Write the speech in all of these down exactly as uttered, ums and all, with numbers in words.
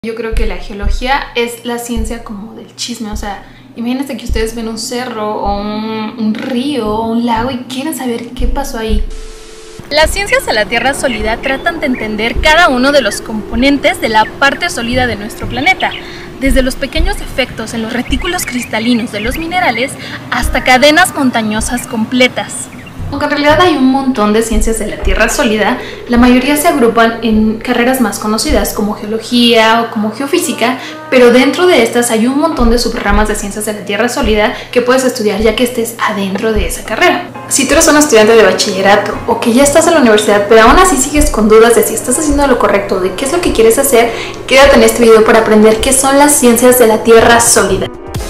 Yo creo que la geología es la ciencia como del chisme, o sea, imagínense que ustedes ven un cerro o un, un río o un lago y quieren saber qué pasó ahí. Las ciencias de la Tierra sólida tratan de entender cada uno de los componentes de la parte sólida de nuestro planeta, desde los pequeños efectos en los retículos cristalinos de los minerales hasta cadenas montañosas completas. Aunque en realidad hay un montón de ciencias de la Tierra sólida, la mayoría se agrupan en carreras más conocidas como geología o como geofísica, pero dentro de estas hay un montón de subramas de ciencias de la Tierra sólida que puedes estudiar ya que estés adentro de esa carrera. Si tú eres un estudiante de bachillerato o que ya estás en la universidad pero aún así sigues con dudas de si estás haciendo lo correcto o de qué es lo que quieres hacer, quédate en este video para aprender qué son las ciencias de la Tierra sólida.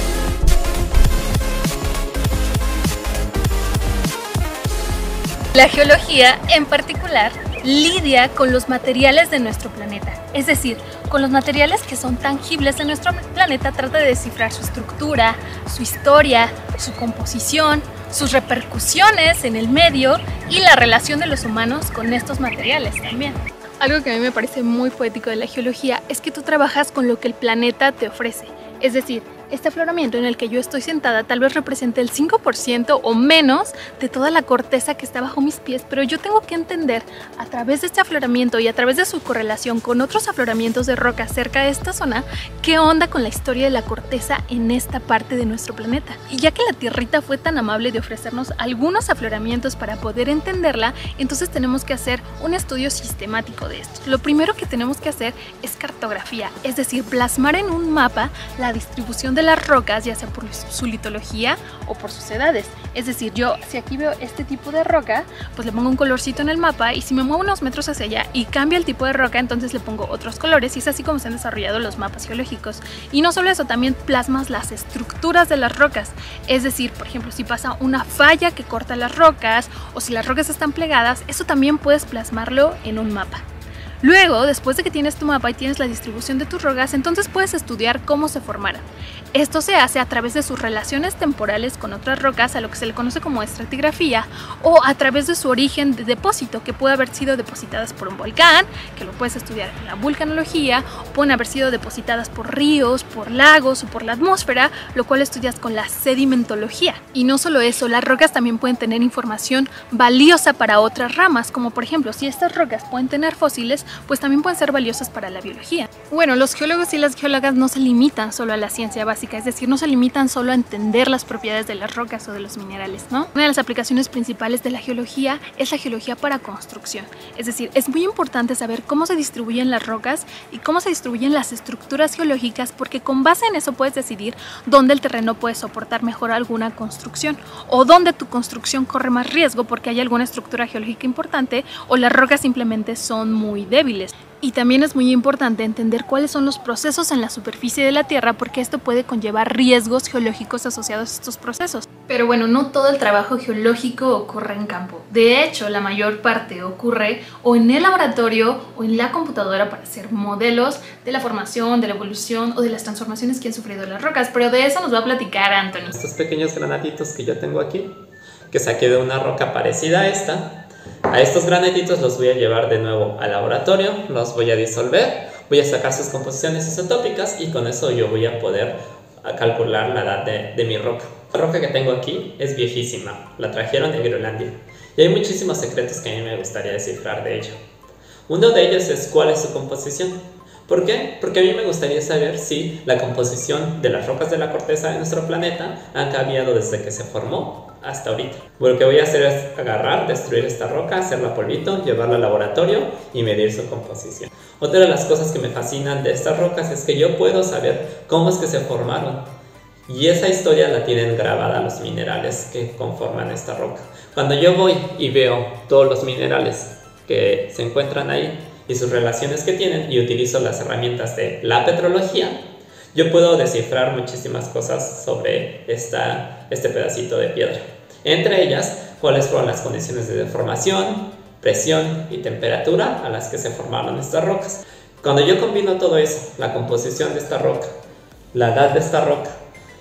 La geología, en particular, lidia con los materiales de nuestro planeta, es decir, con los materiales que son tangibles en nuestro planeta. Trata de descifrar su estructura, su historia, su composición, sus repercusiones en el medio y la relación de los humanos con estos materiales también. Algo que a mí me parece muy poético de la geología es que tú trabajas con lo que el planeta te ofrece, es decir, este afloramiento en el que yo estoy sentada tal vez represente el cinco por ciento o menos de toda la corteza que está bajo mis pies, pero yo tengo que entender a través de este afloramiento y a través de su correlación con otros afloramientos de roca cerca de esta zona, qué onda con la historia de la corteza en esta parte de nuestro planeta. Y ya que la tierrita fue tan amable de ofrecernos algunos afloramientos para poder entenderla, entonces tenemos que hacer un estudio sistemático de esto. Lo primero que tenemos que hacer es cartografía, es decir, plasmar en un mapa la distribución de las rocas, ya sea por su litología o por sus edades. Es decir, yo si aquí veo este tipo de roca, pues le pongo un colorcito en el mapa, y si me muevo unos metros hacia allá y cambia el tipo de roca, entonces le pongo otros colores, y es así como se han desarrollado los mapas geológicos. Y no solo eso, también plasmas las estructuras de las rocas, es decir, por ejemplo, si pasa una falla que corta las rocas o si las rocas están plegadas, eso también puedes plasmarlo en un mapa. Luego, después de que tienes tu mapa y tienes la distribución de tus rocas, entonces puedes estudiar cómo se formaron. Esto se hace a través de sus relaciones temporales con otras rocas, a lo que se le conoce como estratigrafía, o a través de su origen de depósito, que puede haber sido depositadas por un volcán, que lo puedes estudiar en la vulcanología, o pueden haber sido depositadas por ríos, por lagos o por la atmósfera, lo cual estudias con la sedimentología. Y no solo eso, las rocas también pueden tener información valiosa para otras ramas, como por ejemplo, si estas rocas pueden tener fósiles, pues también pueden ser valiosas para la biología. Bueno, los geólogos y las geólogas no se limitan solo a la ciencia básica, es decir, no se limitan solo a entender las propiedades de las rocas o de los minerales, ¿no? Una de las aplicaciones principales de la geología es la geología para construcción, es decir, es muy importante saber cómo se distribuyen las rocas y cómo se distribuyen las estructuras geológicas, porque con base en eso puedes decidir dónde el terreno puede soportar mejor alguna construcción o dónde tu construcción corre más riesgo porque hay alguna estructura geológica importante o las rocas simplemente son muy débiles. Y también es muy importante entender cuáles son los procesos en la superficie de la Tierra, porque esto puede conllevar riesgos geológicos asociados a estos procesos. Pero bueno, no todo el trabajo geológico ocurre en campo. De hecho, la mayor parte ocurre o en el laboratorio o en la computadora para hacer modelos de la formación, de la evolución o de las transformaciones que han sufrido las rocas. Pero de eso nos va a platicar Anthony. Estos pequeños granatitos que yo tengo aquí, que saqué de una roca parecida a esta, a estos granatitos los voy a llevar de nuevo al laboratorio, los voy a disolver, voy a sacar sus composiciones isotópicas y con eso yo voy a poder calcular la edad de, de mi roca. La roca que tengo aquí es viejísima, la trajeron de Groenlandia y hay muchísimos secretos que a mí me gustaría descifrar de ella. Uno de ellos es cuál es su composición. ¿Por qué? Porque a mí me gustaría saber si la composición de las rocas de la corteza de nuestro planeta han cambiado desde que se formó hasta ahorita. Lo que voy a hacer es agarrar, destruir esta roca, hacerla polvito, llevarla al laboratorio y medir su composición. Otra de las cosas que me fascinan de estas rocas es que yo puedo saber cómo es que se formaron. Y esa historia la tienen grabada los minerales que conforman esta roca. Cuando yo voy y veo todos los minerales que se encuentran ahí y sus relaciones que tienen y utilizo las herramientas de la petrología, yo puedo descifrar muchísimas cosas sobre esta, este pedacito de piedra. Entre ellas, cuáles fueron las condiciones de deformación, presión y temperatura a las que se formaron estas rocas. Cuando yo combino todo eso, la composición de esta roca, la edad de esta roca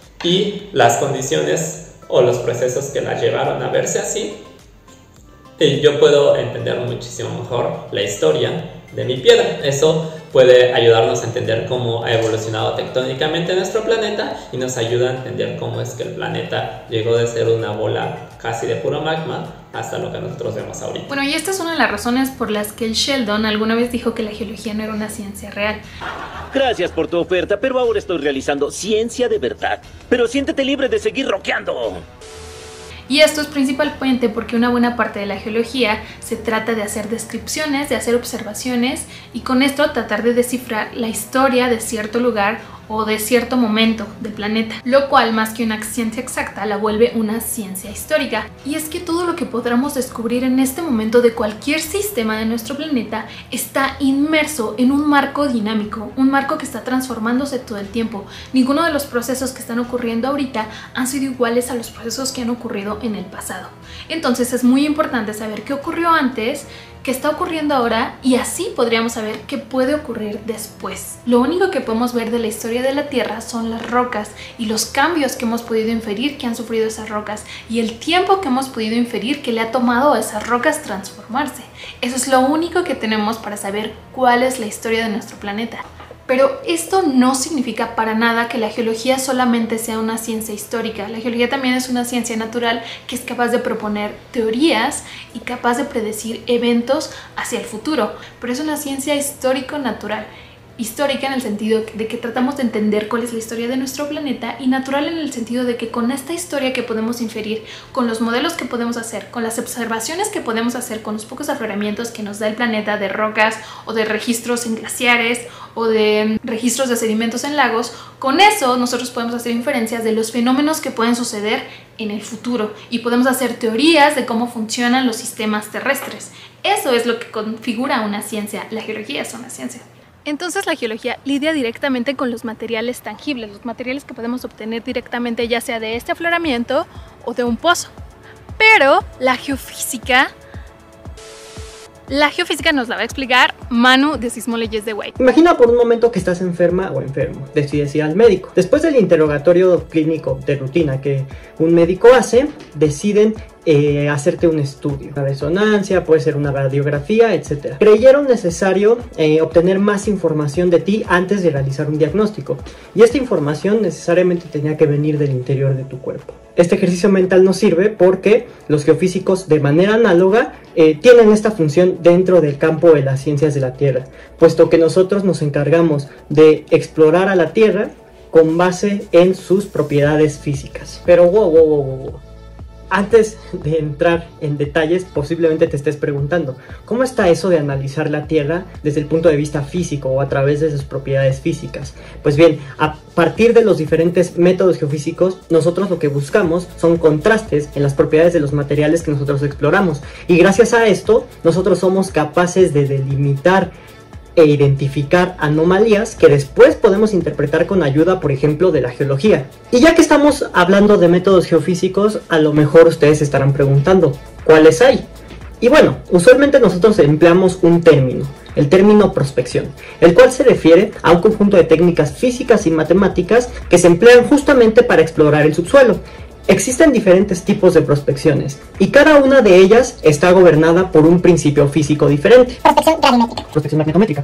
y las condiciones o los procesos que la llevaron a verse así, yo puedo entender muchísimo mejor la historia de mi piedra. Eso puede ayudarnos a entender cómo ha evolucionado tectónicamente nuestro planeta y nos ayuda a entender cómo es que el planeta llegó de ser una bola casi de puro magma hasta lo que nosotros vemos ahorita. Bueno, y esta es una de las razones por las que el Sheldon alguna vez dijo que la geología no era una ciencia real. Gracias por tu oferta, pero ahora estoy realizando ciencia de verdad. Pero siéntete libre de seguir rockeando. Y esto es principalmente porque una buena parte de la geología se trata de hacer descripciones, de hacer observaciones y con esto tratar de descifrar la historia de cierto lugar o de cierto momento del planeta, lo cual más que una ciencia exacta la vuelve una ciencia histórica. Y es que todo lo que podamos descubrir en este momento de cualquier sistema de nuestro planeta está inmerso en un marco dinámico, un marco que está transformándose todo el tiempo. Ninguno de los procesos que están ocurriendo ahorita han sido iguales a los procesos que han ocurrido en el pasado. Entonces es muy importante saber qué ocurrió antes, qué está ocurriendo ahora y así podríamos saber qué puede ocurrir después. Lo único que podemos ver de la historia de la Tierra son las rocas y los cambios que hemos podido inferir que han sufrido esas rocas y el tiempo que hemos podido inferir que le ha tomado a esas rocas transformarse. Eso es lo único que tenemos para saber cuál es la historia de nuestro planeta. Pero esto no significa para nada que la geología solamente sea una ciencia histórica. La geología también es una ciencia natural que es capaz de proponer teorías y capaz de predecir eventos hacia el futuro. Pero es una ciencia histórico-natural. Histórica en el sentido de que tratamos de entender cuál es la historia de nuestro planeta y natural en el sentido de que con esta historia que podemos inferir, con los modelos que podemos hacer, con las observaciones que podemos hacer, con los pocos afloramientos que nos da el planeta de rocas o de registros en glaciares o de registros de sedimentos en lagos, con eso nosotros podemos hacer inferencias de los fenómenos que pueden suceder en el futuro y podemos hacer teorías de cómo funcionan los sistemas terrestres. Eso es lo que configura una ciencia. La geología es una ciencia. Entonces la geología lidia directamente con los materiales tangibles, los materiales que podemos obtener directamente ya sea de este afloramiento o de un pozo. Pero la geofísica, la geofísica nos la va a explicar Manu de Sismologías de White. Imagina por un momento que estás enferma o enfermo, decides ir al médico. Después del interrogatorio clínico de rutina que un médico hace, deciden Eh, hacerte un estudio, una resonancia, puede ser una radiografía, etcétera. Creyeron necesario eh, obtener más información de ti antes de realizar un diagnóstico y esta información necesariamente tenía que venir del interior de tu cuerpo. Este ejercicio mental nos sirve porque los geofísicos de manera análoga eh, tienen esta función dentro del campo de las ciencias de la Tierra, puesto que nosotros nos encargamos de explorar a la Tierra con base en sus propiedades físicas. Pero wow, wow, wow, wow. Antes de entrar en detalles, posiblemente te estés preguntando, ¿cómo está eso de analizar la Tierra desde el punto de vista físico o a través de sus propiedades físicas? Pues bien, a partir de los diferentes métodos geofísicos, nosotros lo que buscamos son contrastes en las propiedades de los materiales que nosotros exploramos. Y gracias a esto, nosotros somos capaces de delimitar e identificar anomalías que después podemos interpretar con ayuda, por ejemplo, de la geología. Y ya que estamos hablando de métodos geofísicos, a lo mejor ustedes se estarán preguntando, ¿cuáles hay? Y bueno, usualmente nosotros empleamos un término, el término prospección, el cual se refiere a un conjunto de técnicas físicas y matemáticas que se emplean justamente para explorar el subsuelo. Existen diferentes tipos de prospecciones y cada una de ellas está gobernada por un principio físico diferente. Prospección gravimétrica. Prospección magnetométrica.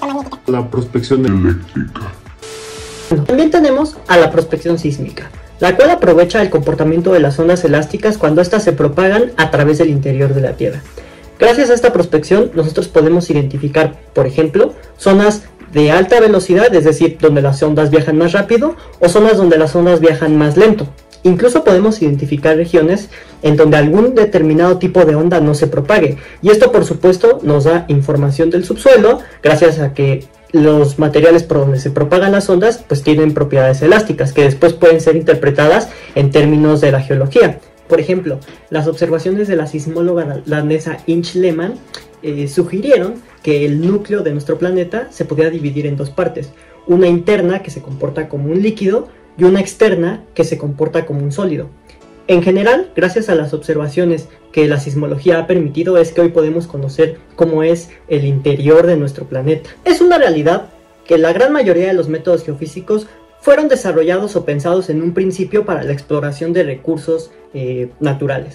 La prospección electrónica. También tenemos a la prospección sísmica, la cual aprovecha el comportamiento de las ondas elásticas cuando éstas se propagan a través del interior de la Tierra. Gracias a esta prospección nosotros podemos identificar, por ejemplo, zonas de alta velocidad, es decir, donde las ondas viajan más rápido, o zonas donde las ondas viajan más lento. Incluso podemos identificar regiones en donde algún determinado tipo de onda no se propague. Y esto, por supuesto, nos da información del subsuelo, gracias a que los materiales por donde se propagan las ondas pues tienen propiedades elásticas, que después pueden ser interpretadas en términos de la geología. Por ejemplo, las observaciones de la sismóloga danesa Inge Lehmann eh, sugirieron que el núcleo de nuestro planeta se podía dividir en dos partes. Una interna que se comporta como un líquido y una externa que se comporta como un sólido. En general, gracias a las observaciones que la sismología ha permitido, es que hoy podemos conocer cómo es el interior de nuestro planeta. Es una realidad que la gran mayoría de los métodos geofísicos fueron desarrollados o pensados en un principio para la exploración de recursos eh, naturales.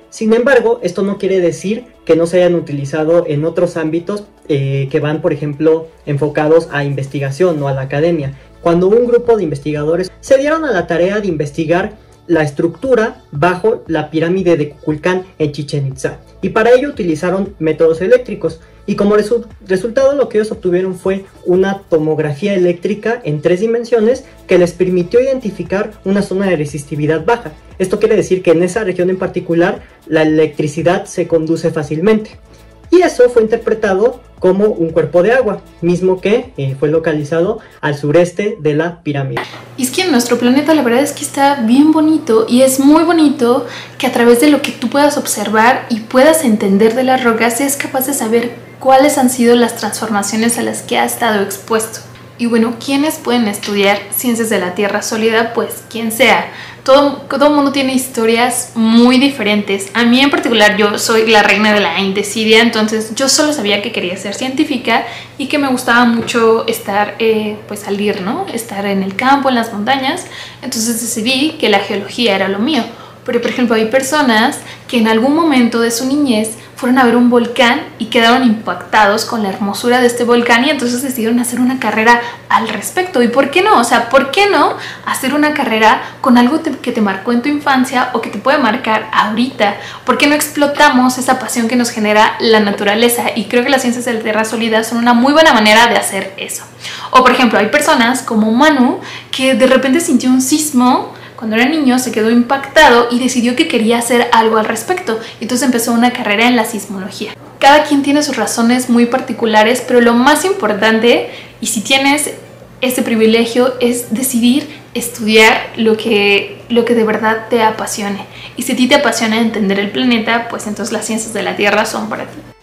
Sin embargo, esto no quiere decir que no se hayan utilizado en otros ámbitos eh, que van, por ejemplo, enfocados a investigación o a la academia. Cuando un grupo de investigadores se dieron a la tarea de investigar la estructura bajo la pirámide de Kukulcán en Chichén Itzá, y para ello utilizaron métodos eléctricos, y como resu resultado lo que ellos obtuvieron fue una tomografía eléctrica en tres dimensiones que les permitió identificar una zona de resistividad baja. Esto quiere decir que en esa región en particular la electricidad se conduce fácilmente, y eso fue interpretado como un cuerpo de agua, mismo que eh, fue localizado al sureste de la pirámide. Y es que en nuestro planeta la verdad es que está bien bonito, y es muy bonito que a través de lo que tú puedas observar y puedas entender de las rocas seas capaz de saber cuáles han sido las transformaciones a las que ha estado expuesto. Y bueno, ¿quiénes pueden estudiar ciencias de la Tierra sólida? Pues quien sea. Todo, todo el mundo tiene historias muy diferentes. A mí en particular, yo soy la reina de la indecidia, entonces yo solo sabía que quería ser científica y que me gustaba mucho estar, eh, pues salir, ¿no? Estar en el campo, en las montañas. Entonces decidí que la geología era lo mío. Pero por ejemplo hay personas que en algún momento de su niñez fueron a ver un volcán y quedaron impactados con la hermosura de este volcán, y entonces decidieron hacer una carrera al respecto. ¿Y por qué no? O sea, ¿por qué no hacer una carrera con algo te, que te marcó en tu infancia o que te puede marcar ahorita? ¿Por qué no explotamos esa pasión que nos genera la naturaleza? Y creo que las ciencias de la Tierra sólida son una muy buena manera de hacer eso. O por ejemplo, hay personas como Manu que de repente sintió un sismo cuando era niño, se quedó impactado y decidió que quería hacer algo al respecto. Entonces empezó una carrera en la sismología. Cada quien tiene sus razones muy particulares, pero lo más importante, y si tienes ese privilegio, es decidir estudiar lo que, lo que de verdad te apasione. Y si a ti te apasiona entender el planeta, pues entonces las ciencias de la Tierra son para ti.